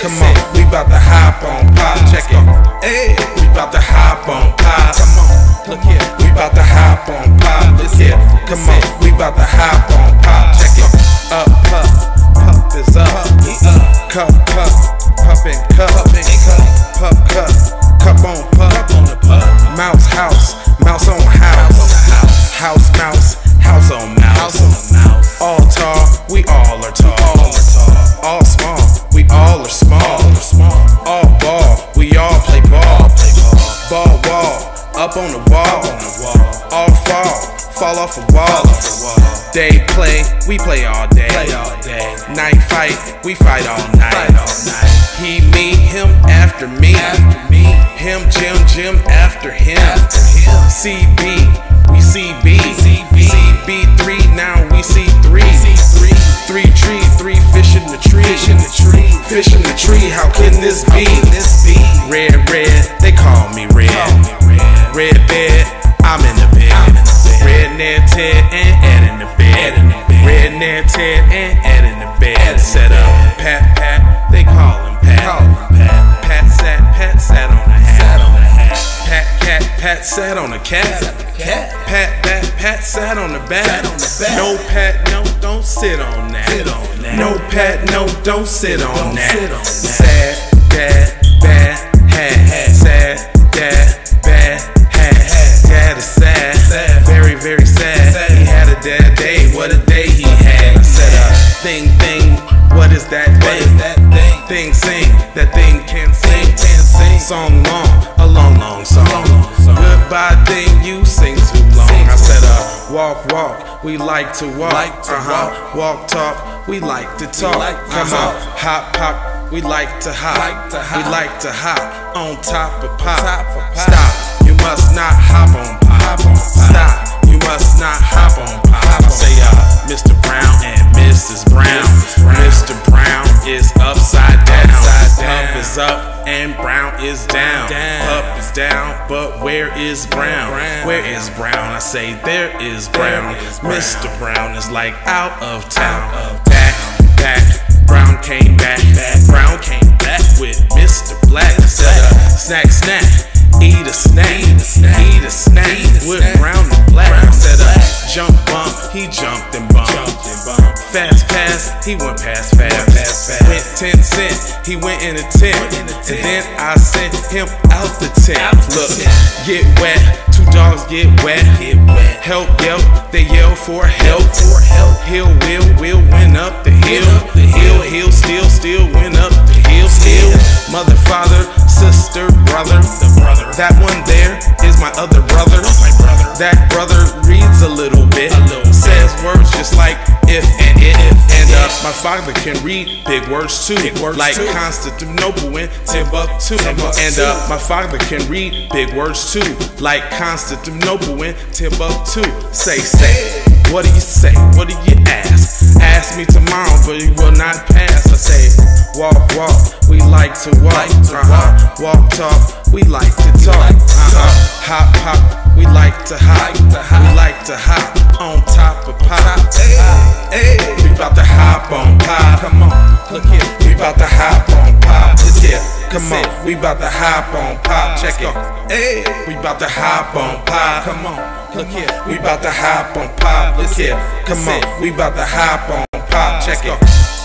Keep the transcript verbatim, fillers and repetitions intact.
Come on, we bout to hop on pop. Check it. Hey, we bout to hop on pop. Come on, look here. We bout to hop on pop. Look here. Come on, we bout to hop on pop. Check it. Up, pup, pup is up. Cup, pup, pup and cup. Pup, cup, cup on pup. Mouse house, mouse on house. House mouse, house on mouse. All tall, we all are tall. All small, we all are small. All ball, we all play ball. Ball wall, up on the wall. All fall, fall off a wall. Day play, we play all day. Night fight, we fight all night. He, me, him after me. Him, Jim, Jim after him. C B, we C B. C B three, now we C three. Three tree, three fish in the tree. Fish in the tree, how can this be? Red, red, they call me red. Red bed, I'm in the bed. Red Ned, Ted, and Ed in the bed. Red Ned, Ted, and Ed in the bed. Set up, Pat, Pat, they call him Pat. Pat sat, Pat sat on a hat. Pat, cat, Pat sat on a cat. Pat, bat, Pat sat on the bat. No, Pat, no, don't sit on that. No, Pat, no, don't sit on that. Sad, dad, bad, hat. Sad, dad, bad, hat. Dad is sad, very, very sad. He had a dad day, what a day he had. I said, uh, thing, thing, what is that thing? Thing, sing, that thing can sing. Song long, a long, long song. Goodbye thing, you sing too long. I said, uh, walk, walk, we like to walk. Uh-huh. Walk, talk, we like to talk. Come on, hop, pop, we like to hop. We like to hop on top of pop. Stop, you must not hop on pop. Stop, you must not hop on pop. Say, uh, Mister Brown and Missus Brown. Mister Brown is upside down. Up is up and Brown is down. Up is down, but where is Brown? Where is Brown? I say there is Brown. Mister Brown is like out of town. Back, back, Brown came back. Brown came back with Mister Black. Said uh, snack, snack, eat a snack, eat a snack with Brown and Black. Said uh, jump, bump, he jumped and bumped. Fast pass, he went past fast. Went ten cent, he went in a tent. And then I sent him out the tent. Look, get wet, two dogs get wet. Help, yelp, they yell for help. Hill, will, will went up the hill. Hill, hill, still, still went up the hill. Still, mother, father, sister, brother. That one there is my other brother. That brother reads a little bit. Says words just like if and it. And uh, my father can read big words too, like Constantinople and Timbuktu. And uh, my father can read big words too, like Constantinople and Timbuktu. Say, say, what do you say? What do you ask? Ask me tomorrow, but you will not pass. I say, walk, walk, we like to walk. Uh-huh. Walk, talk, we like to talk. Uh-huh. Hop, hop, we like to hop. We like to hop on top of pop. Hey, we bout to hop on pop. Come on, look here. We bout to hop on pop. Look here. Come on, we bout to hop on pop. Check it. Hey, we bout to hop on pop. Come on, look here. We bout to hop on pop. Look here. Come on, we bout to hop on pop. Check it.